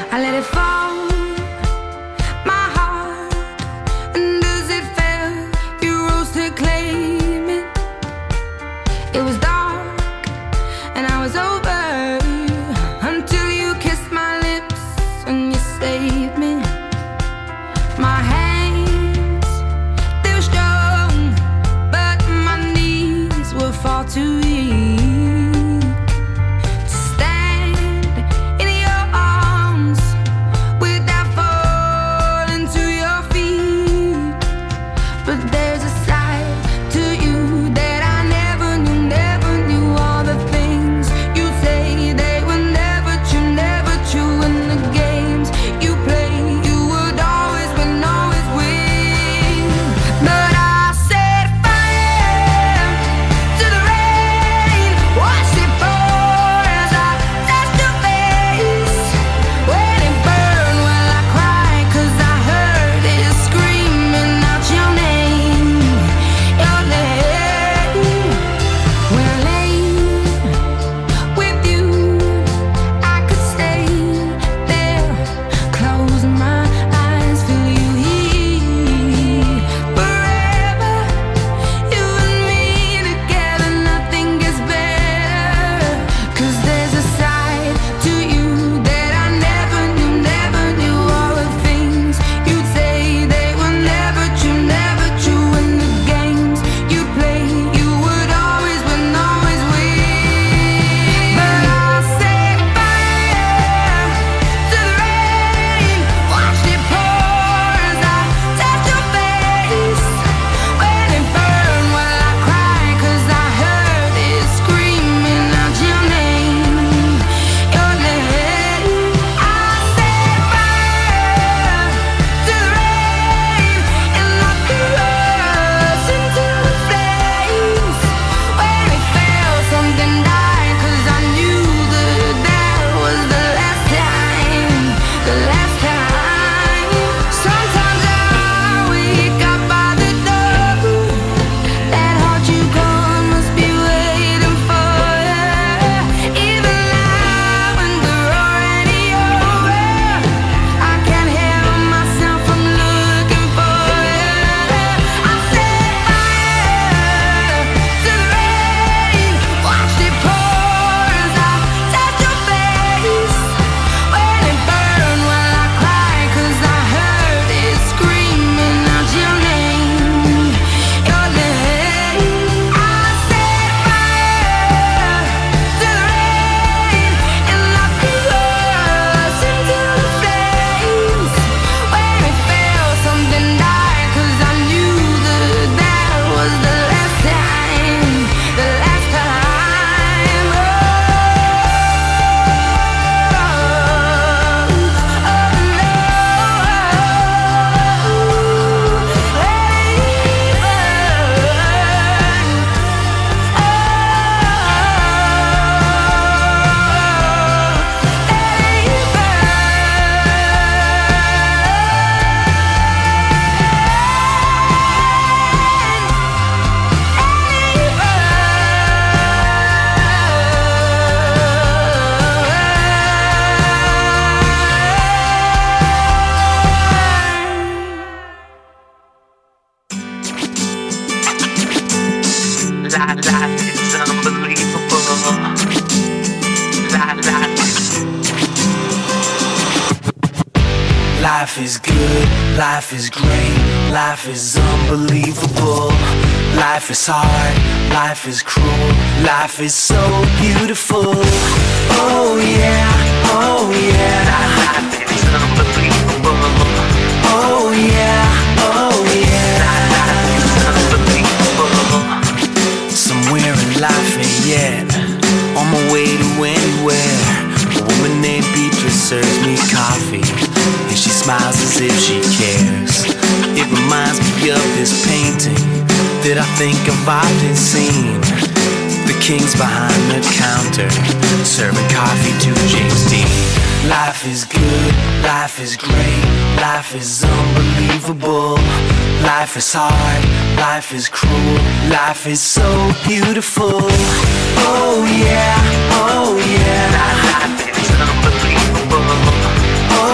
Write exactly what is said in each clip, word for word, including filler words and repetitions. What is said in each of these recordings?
I let it fall, my heart, and as it fell, you rose to claim it. It was dark, and I was over, until you kissed my lips and you saved me. My hands, they were strong, but my knees were far too weak to stand in your arms without falling to your feet. But there's a side to you that I never knew, never knew. All the things you say, they were never true, never true. And the games you play, you would always win, always win. But I set fire to the rain, watched it pour as I touched your face. When it burned, well I cried, 'cause I heard it screaming out your name, your name. When I lay with you, I could stay there, close my eyes, feel you here forever. You and me together, nothing gets better. 'Cause there's a side to you that I never knew, never knew. All the things you'd say, they were never true, never true. And the games you play, you would always win, always win. But I set fire to the rain, watched it pour as I touched your face. When it burned, well I cried, 'cause I heard it screaming out your name, your name. I set fire to the rain, and I threw us into the flames. When it fell, something died, 'cause I knew that that was the last time, the last time. Sometimes I wake up by the door, that heart you gone must be waiting for you. Even now when we're already over, I can't help myself from looking for you. I set fire to the rain, watched it pour as I touched your face. When it burned, well I cried, 'cause I heard it screaming out your name, your name. I set fire to the rain, and I threw us into the flames. When it fell, something died, 'cause I knew that that was the last time, the last time. Oh, Life is unbelievable. Life is good, life is great, life is unbelievable. Life is hard, life is cruel, life is so beautiful. Oh yeah, oh yeah, life is unbelievable. Oh yeah, oh yeah, life is unbelievable. Somewhere in life ain't yet, on my way to anywhere, a woman named Beatrice serves me coffee, and she smiles as if she cares. It reminds me of this painting that I think I've often seen. The king's behind the counter, serving coffee to James Dean. Life is good, life is great, life is unbelievable. Life is hard, life is cruel, life is so beautiful. Oh yeah, oh yeah, life is unbelievable. Oh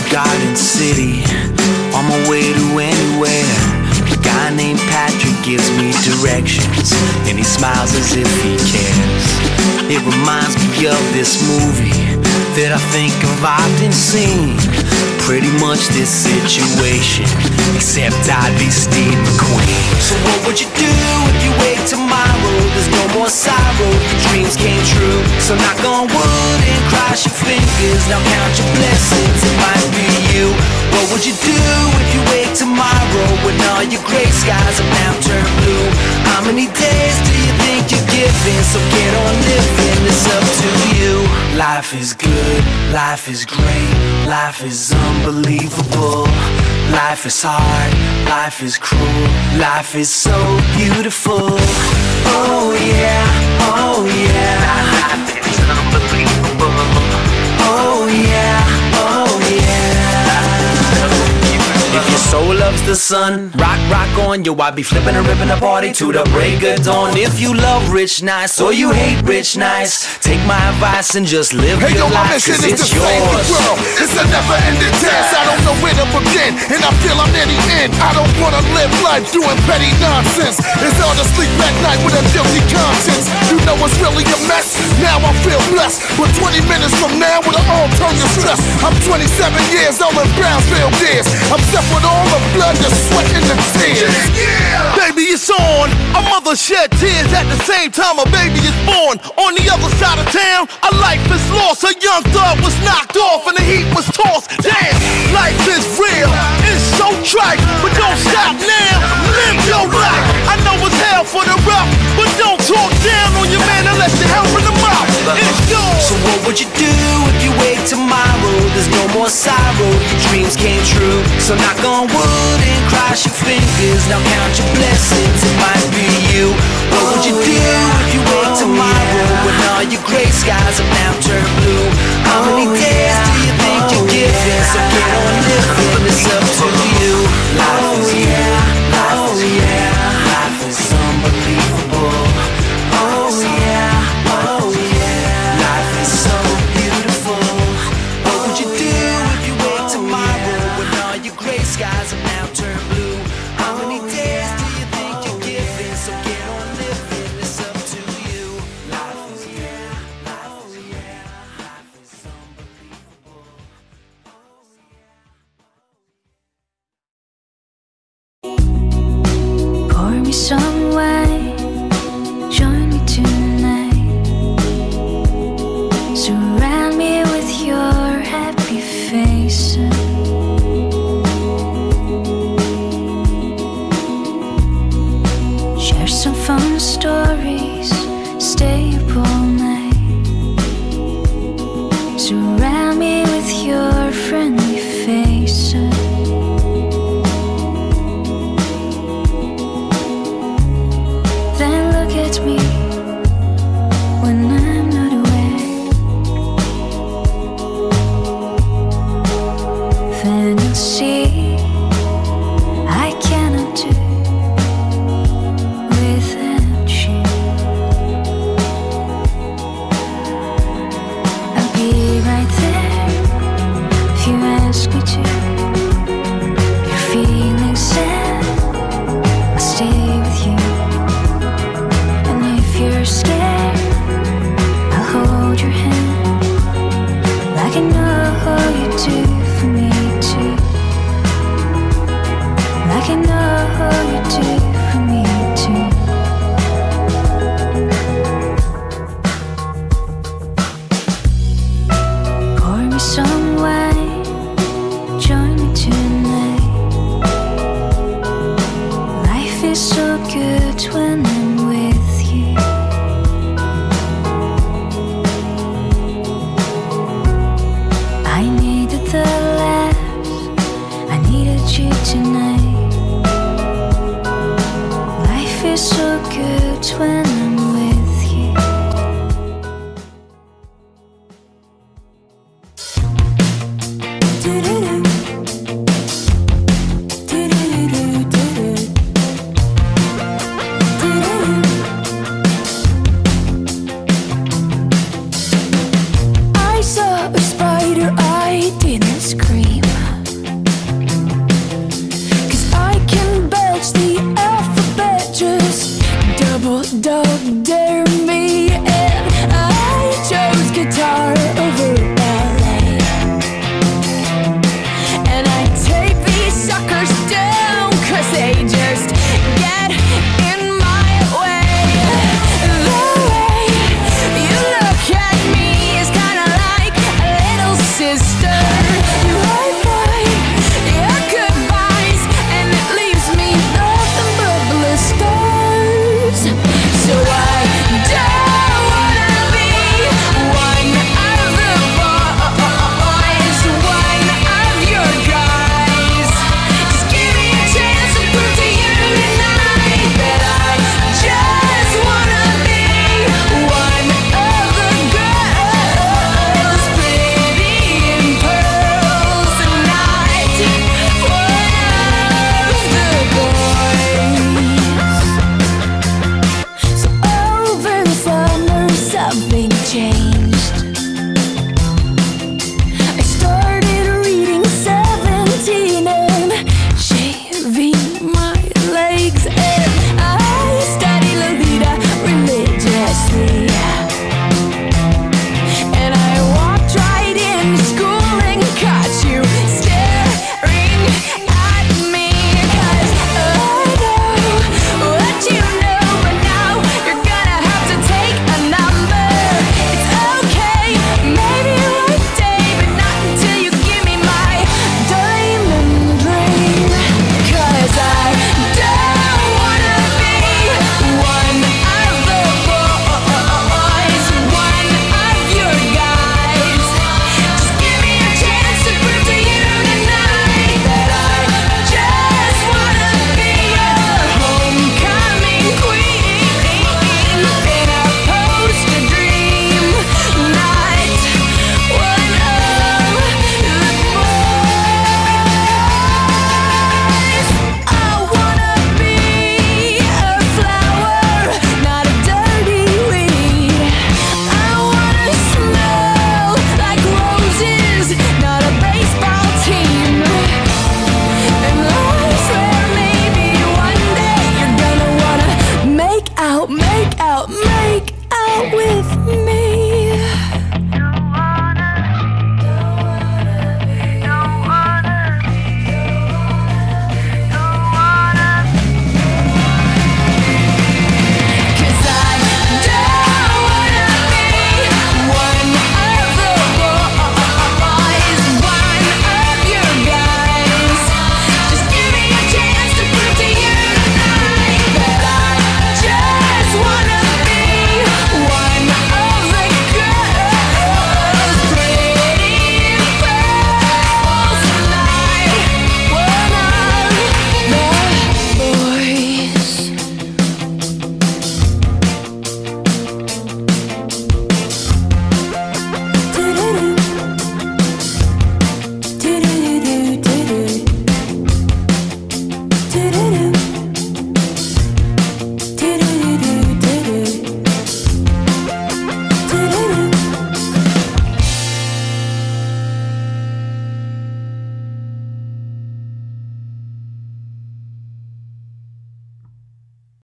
Garden City, on my way to anywhere. A guy named Patrick gives me directions, and he smiles as if he cares. It reminds me of this movie that I think I've often seen. Pretty much this situation, except I'd be Steve McQueen. So what would you do if you wake tomorrow? There's no more sorrow, your dreams came true. So knock on wood and cross your fingers. Now count your blessings, it might be you. What would you do if you wake tomorrow when all your gray skies have now turned blue? How many days do you think you're given? So get on living, it's up to you. Life is good, life is great, life is unbelievable. Life is hard, life is cruel, life is so beautiful. Oh yeah, oh yeah, life is unbelievable. Oh yeah, oh yeah. If your soul loves the sun, rock, rock on, yo, I be flipping and ripping the party to the break of dawn. If you love rich nice or you hate rich nice, take my advice and just live hey, your yo, life, cause it's it's the yours. World. It's a never-ending dance, I don't know where to begin, and I feel I'm near the end. I don't wanna live life doing petty nonsense. It's hard to sleep at night with a guilty conscience. You know it's really a mess, now I feel blessed. But twenty minutes from now, it'll all turn to stress. I'm twenty-seven years old in Brownsville years. I'm set with all the blood, the sweat, and the tears. Yeah. Baby, it's on. A mother shed tears at the same time a baby is born. On the other side of town, a life is lost. A young thug was knocked off and the heat was tossed. Damn, life is real. It's so trite, but don't stop now. Live your life. I know it's hell for the rough, but don't talk down on your man unless you're helping him out. It's yours. So what would you do if you wake tomorrow? There's no more sorrow, your dreams came true. So knock on wood and cross your fingers. Now count your blessings, it might be you. What would you do if you wake tomorrow when all your gray skies have now turned blue? How many days do you think you're given? So get on living, it's up to you. Life is yeah, life is yeah, life is unbelievable. Oh yeah, oh yeah, life is so beautiful. What would you do if you wake tomorrow when all your gray skies have now turned blue? How many days do you think you're given? So get on living, it's up to you. Life is yeah, life is yeah, life is unbelievable. Pour me some wine, join me tonight. Surround me with your happy faces. Share some fun stories, stay up all night. Surround me with your friendly faces. Then look at me when I'm not aware. Fantasy